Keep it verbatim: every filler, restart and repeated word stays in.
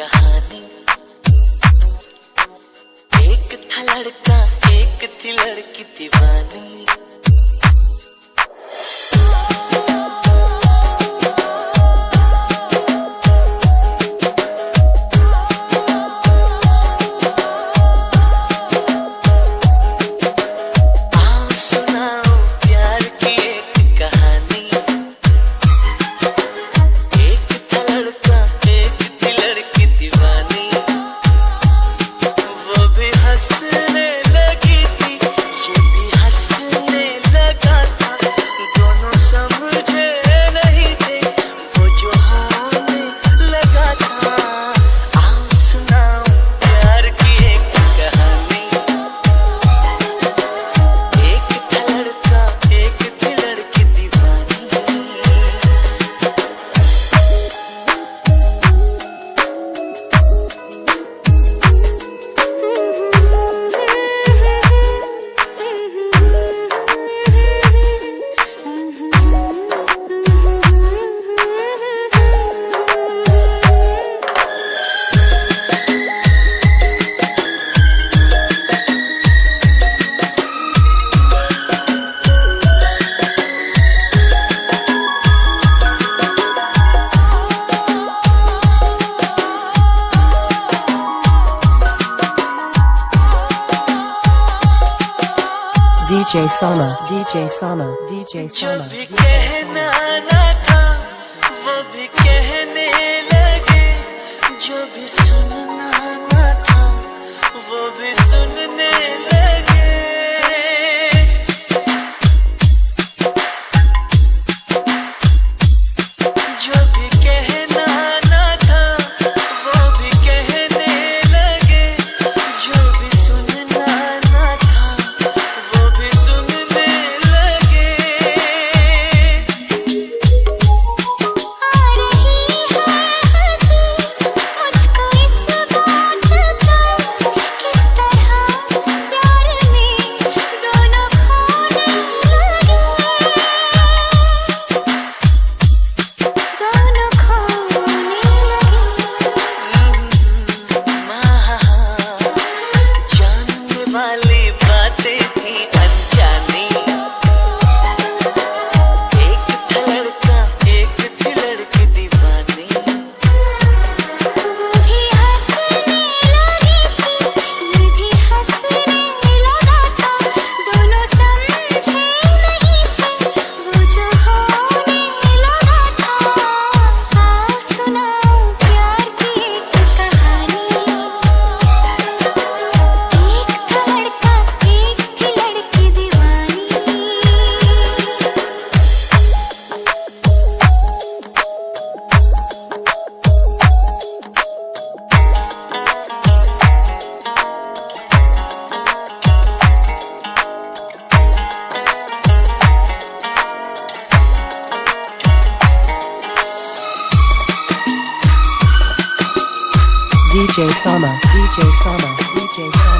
कहानी। एक था लड़का एक थी लड़की दीवानी। D J Sona, D J Sona, D J Sona। जो भी कहना ना था वो भी कहने लगे, जो भी सुनना ना था वो भी सुनने लगे। जो भी कहना ना था वो भी कहने लगे, जो भी सुनना ना था वो भी सुनने लगे। आ रही है हंसी मुझको इस बात का, किस तरह प्यार में दोनों खोने लगे, दोनों खोने लगे। जानने वाली बातें थी अनजानी। एक था लड़का एक थी लड़की दीवानी। वो भी हंसने लगी थी, ये भी हंसने लगा था, दोनों समझे नहीं थे वो जो होने लगा था। आओ सुनाओ प्यार की एक कहानी। एक था लड़का एक थी लड़की दीवानी। D J Sona, D J Sona, D J Sona।